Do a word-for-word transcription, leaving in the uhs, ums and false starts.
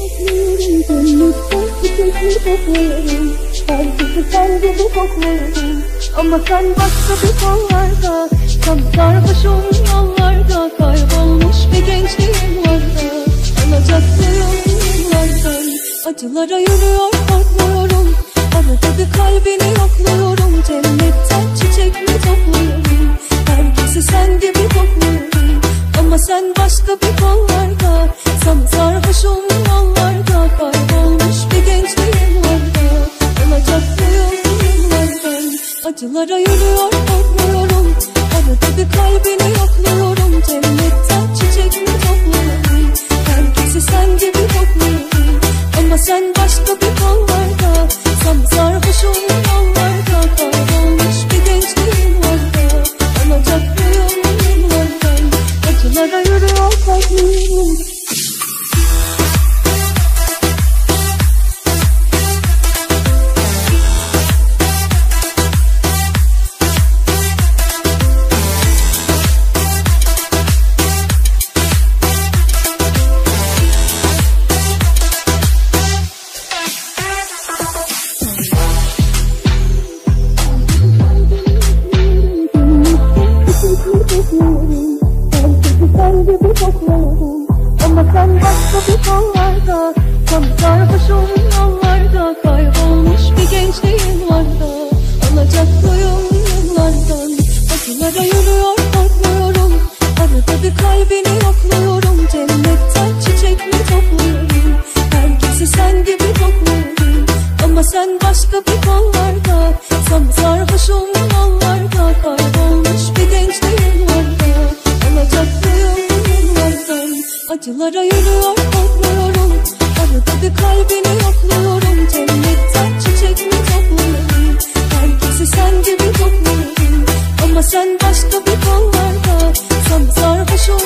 Herkesi sen gibi kokluyorum, ama sen başka bir kollarda. Tam sarhoşum yollarda, kaybolmuş bir gençliğim vardı. Alacaklıyım yıllardan, acılara yürüyor korkmuyorum. Arada bir kalbini yokluyorum, cennetten çiçek mi topluyorum. Herkesi sen gibi kokluyorum, ama sen başka bir kollarda. Tam sarhoşum yollarda, kaybolmuş bir gençliğim vardı. Alacaklıyım yıllardan, acılara yürüyor korkmuyorum. Arada bir kalbini yokluyorum, cennetten çiçek mi topluyorum. Herkesi sen gibi kokluyorum, ama sen başka bir kollarda. Tam sarhoşum yollarda, kaybolmuş bir gençliğim vardı. Alacaklıyım yıllardan, acılara yürüyor korkmuyorum. Ama sen başka bir kollarda. Tam sarhoşum yollarda, kaybolmuş bir gençliğim vardı. Alacaklıyım yıllardan, acılara yürüyor korkmuyorum. Arada bir kalbini yokluyorum, cennetten çiçek mi topluyorum. Herkesi sen gibi kokluyorum, ama sen başka bir kollarda. Tam sarhoşum yollarda, kaybolmuş bir gençliğim vardı. Alacaklıyım yıllardan, acılara yürüyor korkmuyorum. Arada bir kalbini yokluyorum, cennetten çiçek mi topluyorum. Herkesi sen gibi kokluyorum, ama sen başka bir kollarda. Tam sarhoşum